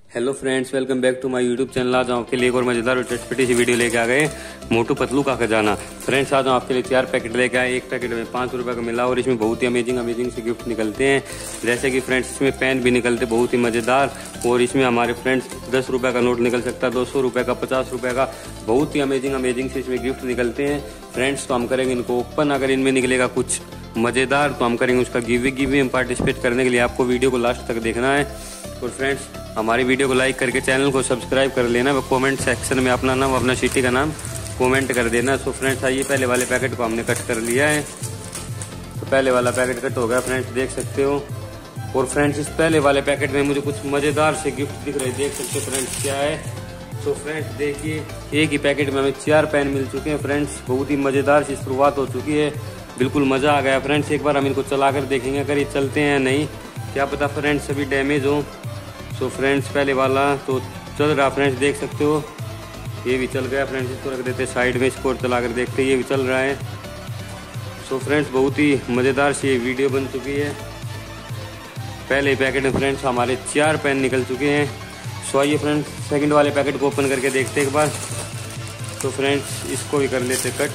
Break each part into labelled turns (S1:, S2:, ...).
S1: Hello friends, welcome back to my YouTube channel. आज आपके लिए एक और मजेदार और चटपटी सी वीडियो लेके आ गए मोटू पतलू का खजाना। फ्रेंड्स, आज आपके लिए 4 पैकेट लेके आए। एक पैकेट में 5 रुपए का मिला और इसमें बहुत ही अमेजिंग से गिफ्ट निकलते हैं। जैसे कि फ्रेंड्स इसमें पेन भी निकलते बहुत ही मजेदार, और इसमें हमारे फ्रेंड्स 10 रुपए का नोट निकल सकता है, 200 रुपए का, 50 रुपए का, बहुत ही अमेजिंग से इसमें गिफ्ट निकलते हैं। फ्रेंड्स, तो हम करेंगे इनको ओपन। अगर इनमें निकलेगा कुछ मजेदार तो हम करेंगे उसका गिवे में पार्टिसिपेट करने के लिए आपको वीडियो को लास्ट तक देखना है। और फ्रेंड्स, हमारी वीडियो को लाइक करके चैनल को सब्सक्राइब कर लेना। व कमेंट सेक्शन में अपना नाम, अपना सिटी का नाम कमेंट कर देना। सो फ्रेंड्स, आइए पहले वाले पैकेट को हमने कट कर लिया है। तो पहले वाला पैकेट कट हो गया फ्रेंड्स, देख सकते हो। और फ्रेंड्स, इस पहले वाले पैकेट में मुझे कुछ मजेदार से गिफ्ट दिख रहे, देख सकते हो फ्रेंड्स क्या है। तो फ्रेंड्स देखिए, एक ही पैकेट में हमें 4 पेन मिल चुके हैं फ्रेंड्स। बहुत ही मजेदार सी शुरुआत हो चुकी है, बिल्कुल मजा आ गया फ्रेंड्स। एक बार हम इनको चलाकर देखेंगे अगर ये चलते हैं नहीं, क्या पता फ्रेंड्स सभी डैमेज हो। सो फ्रेंड्स, पहले वाला तो चल रहा फ्रेंड्स, देख सकते हो। ये भी चल गया फ्रेंड्स, इसको रख देते साइड में, इसको चला कर देखते, ये भी चल रहा है। सो फ्रेंड्स, बहुत ही मज़ेदार सी वीडियो बन चुकी है। पहले पैकेट में फ्रेंड्स हमारे 4 पेन निकल चुके हैं। सो आइए फ्रेंड्स, सेकंड वाले पैकेट को ओपन करके देखते एक बार। तो फ्रेंड्स, इसको भी कर लेते कट।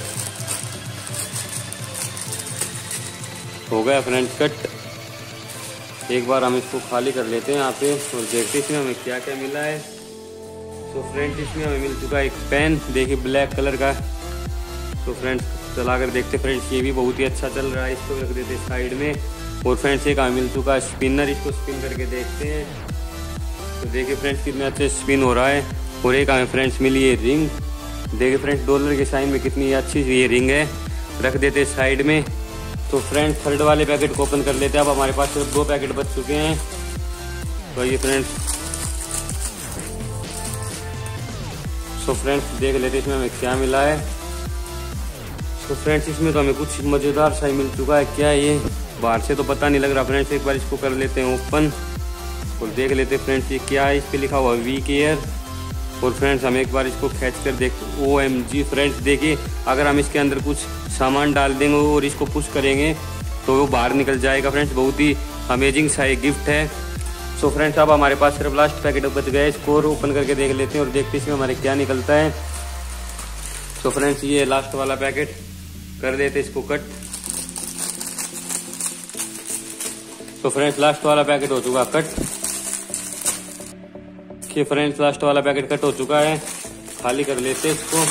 S1: हो गया फ्रेंड्स कट। एक बार हम इसको खाली कर लेते हैं यहाँ पे और देखते हैं इसमें हमें क्या क्या मिला है। तो फ्रेंड्स, इसमें हमें मिल चुका है एक पेन, देखिए ब्लैक कलर का। तो फ्रेंड्स, चलाकर देखते फ्रेंड्स, ये भी बहुत ही अच्छा चल रहा है, इसको रख देते साइड में। और फ्रेंड्स, एक हमें मिल चुका है स्पिनर, इसको स्पिन करके देखते हैं। तो देखिए फ्रेंड्स, कितने अच्छे स्पिन हो रहा है। और एक हमें फ्रेंड्स मिली है रिंग, देखिए फ्रेंड्स डॉलर के साइन में कितनी अच्छी ये रिंग है, रख देते साइड में। तो फ्रेंड्स, थर्ड वाले पैकेट को ओपन कर लेते हैं। अब हमारे पास सिर्फ 2 पैकेट बच चुके हैं। तो ये फ्रेंड्स, सो फ्रेंड्स देख लेते इसमें हमें क्या मिला है। सो फ्रेंड्स, इसमें तो हमें कुछ मजेदार सा ही मिल चुका है। क्या ये बाहर से तो पता नहीं लग रहा फ्रेंड्स, एक बार इसको कर लेते हैं ओपन और देख लेते हैं फ्रेंड्स ये क्या है। इस पे लिखा हुआ वी केयर। और फ्रेंड्स, हम एक बार इसको खींच कर देखते। OMG फ्रेंड्स, देखिए अगर हम इसके अंदर कुछ सामान डाल देंगे और इसको पुश करेंगे तो वो बाहर निकल जाएगा फ्रेंड्स। बहुत ही अमेजिंग सा एक गिफ्ट है। सो फ्रेंड्स, अब हमारे पास सिर्फ लास्ट पैकेट बच गया है, इसको ओपन करके देख लेते हैं और देखते हैं इसमें हमारे क्या निकलता है। सो फ्रेंड्स, ये लास्ट वाला पैकेट, कर देते इसको कट। तो फ्रेंड्स, लास्ट वाला पैकेट हो चुका कट। फ्रेंड्स, लास्ट वाला पैकेट कट हो चुका है, खाली कर लेते हैं इसको।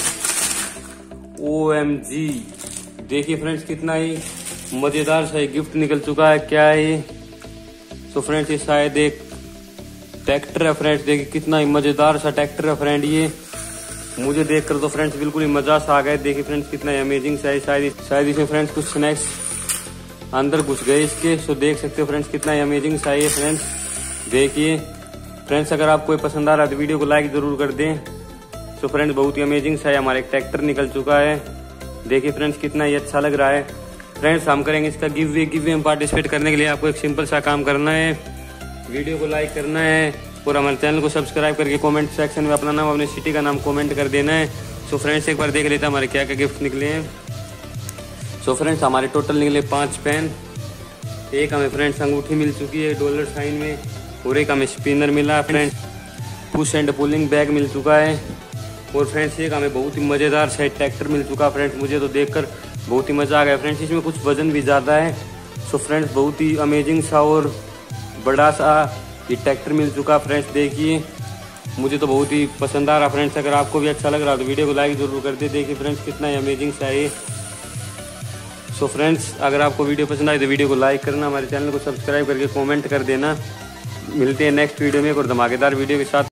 S1: OMG, देखिए फ्रेंड्स कितना ही मजेदार सा गिफ्ट निकल चुका है। क्या है ये? तो फ्रेंड्स, ये शायद एक ट्रैक्टर है फ्रेंड्स। देखिए कितना ही मजेदार सा ट्रैक्टर है फ्रेंड। ये मुझे देखकर तो फ्रेंड्स बिल्कुल ही मजा सा आ गया। देखिए फ्रेंड्स कितना अमेजिंग सा है। शायद इसमें फ्रेंड्स कुछ स्नैक्स अंदर घुस गए इसके। सो देख सकते हो फ्रेंड्स कितना अमेजिंग सा है फ्रेंड्स। देखिए फ्रेंड्स, अगर आपको पसंद आ रहा है तो वीडियो को लाइक जरूर कर दें। तो फ्रेंड्स, बहुत ही अमेजिंग सा है, हमारा एक ट्रैक्टर निकल चुका है। देखिए फ्रेंड्स कितना ही अच्छा लग रहा है। फ्रेंड्स, हम करेंगे इसका गिव वे में पार्टिसिपेट करने के लिए आपको एक सिंपल सा काम करना है, वीडियो को लाइक करना है और हमारे चैनल को सब्सक्राइब करके कमेंट सेक्शन में अपना नाम, अपने सिटी का नाम कमेंट कर देना है। सो फ्रेंड्स, एक बार देख लेते हैं हमारे क्या क्या गिफ्ट निकले हैं। सो फ्रेंड्स, हमारे टोटल निकले 5 पेन। एक हमें फ्रेंड्स अंगूठी मिल चुकी है डॉलर साइन में, और एक हमें स्पिनर मिला है friends. Push and pulling bag मिल चुका है। और फ्रेंड्स, एक हमें बहुत ही मजेदार सा ट्रैक्टर मिल चुका है फ्रेंड्स। मुझे तो देखकर बहुत ही मजा आ गया फ्रेंड्स। इसमें कुछ वजन भी ज्यादा है। सो फ्रेंड्स, बहुत ही अमेजिंग सा और बड़ा सा ये ट्रैक्टर मिल चुका है फ्रेंड्स। देखिए मुझे तो बहुत ही पसंद आ रहा फ्रेंड्स। अगर आपको भी अच्छा लग रहा तो वीडियो को लाइक जरूर कर दे। देखिए फ्रेंड्स कितना अमेजिंग सा है। सो फ्रेंड्स, अगर आपको वीडियो पसंद आए तो वीडियो को लाइक करना, हमारे चैनल को सब्सक्राइब करके कमेंट कर देना। मिलते हैं नेक्स्ट वीडियो में एक और धमाकेदार वीडियो के साथ।